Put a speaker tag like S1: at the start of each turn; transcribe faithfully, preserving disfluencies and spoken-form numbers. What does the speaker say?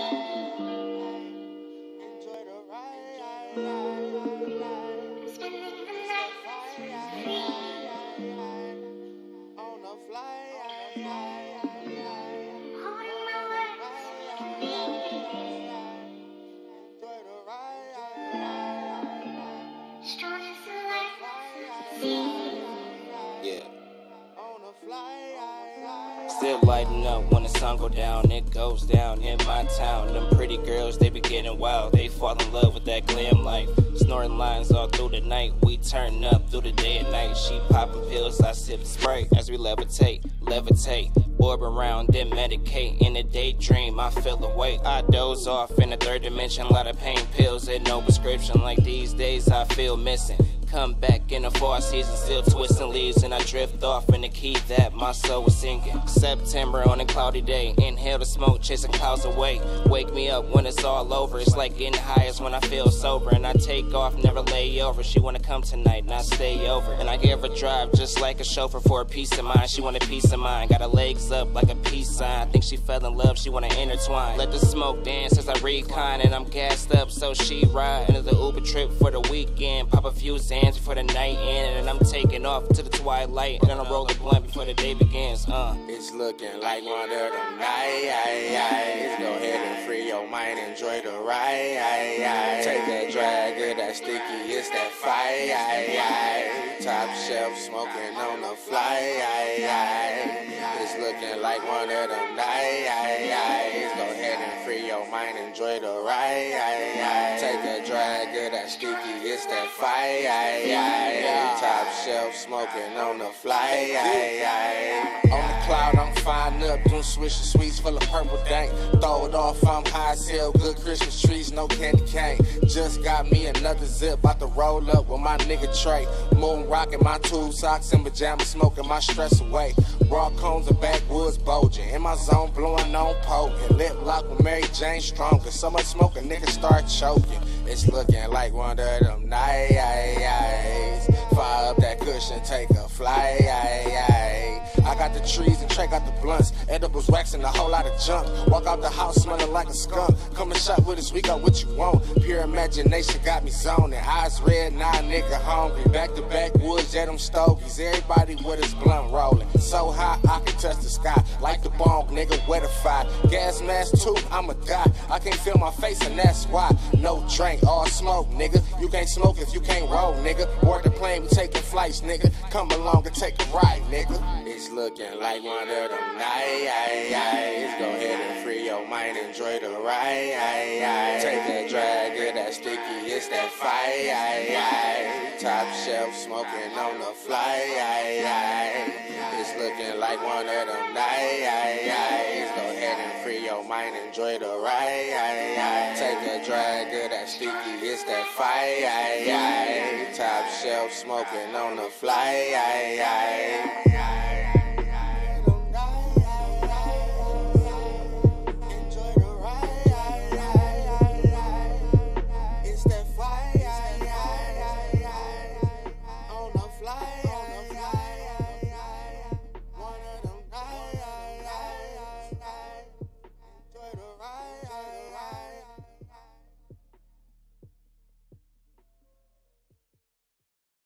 S1: Yeah. Still lighting up when the sun go down, it goes down in my town. Them pretty girls, they be getting wild, they fall in love with that glam life. Snorting lines all through the night, we turn up through the day and night. She popping pills, I sip Sprite as we levitate, levitate. Orb around, then medicate. In a daydream, I feel awake. I doze off in the third dimension, lot of pain pills and no prescription. Like these days I feel missing. Come back in the fall season, still twisting leaves, and I drift off in the key that my soul was singing. September on a cloudy day, inhale the smoke, chasing clouds away. Wake me up when it's all over, it's like getting highest when I feel sober. And I take off, never lay over. She wanna come tonight, and I stay over. And I give her drive just like a chauffeur for a peace of mind. She want a peace of mind, got her legs up like a peace sign. I think she fell in love, she wanna intertwine. Let the smoke dance as I recon, and I'm gassed up, so she ride into the Uber trip for the weekend. Pop a few Zans before the night end, and I'm taking off to the twilight, and then I roll the blunt before the day begins. Uh,
S2: it's looking like one of them nights. Go ahead and free your mind, enjoy the ride. Take that drag, get that sticky, it's that fight. Top shelf, smoking on the fly. It's looking like one of them nights. Go ahead and free your mind, enjoy the ride. Take that drag, get that sticky, it's that fight. Top shelf, smoking on the fly. On the cloud, I'm firing up, doing swisher sweets full of purple dank. Throw it off, I'm high, sell good Christmas trees, no candy cane. Just got me another zip, about to roll up with my nigga Trey. Moon rocking my tube socks and pajamas, smoking my stress away. Raw cones and backwoods bulging, in my zone blowing on poking. Lip lock with Mary Jane stronger, so much smoke a nigga start choking. It's looking like one of them nights. Fire up that cushion, take a flight. I got the trees and Trey got the blunts. Edibles waxing a whole lot of junk. Walk out the house smelling like a skunk. Come and shop with us, we got what you want. Pure imagination got me zoning. Eyes red, nah nigga hungry. Back to back woods, yeah them stogies. Everybody with his blunt rolling. So high I can touch the sky. Like the bong, nigga, wet a fire. Gas mask too, I'ma die. I can't feel my face and that's why. No drink, all smoke, nigga. You can't smoke if you can't roll, nigga. Board the plane, we taking flights, nigga. Come along and take a ride, nigga. It's looking like one of them nights. Go ahead and free your mind, enjoy the ride. Take that drag, get that sticky, it's that fight. Top shelf, smoking on the fly. It's looking like one of them nights. Go ahead and free your mind, enjoy the ride. Take that drag, get that sticky, it's that fight. Top shelf, smoking on the fly.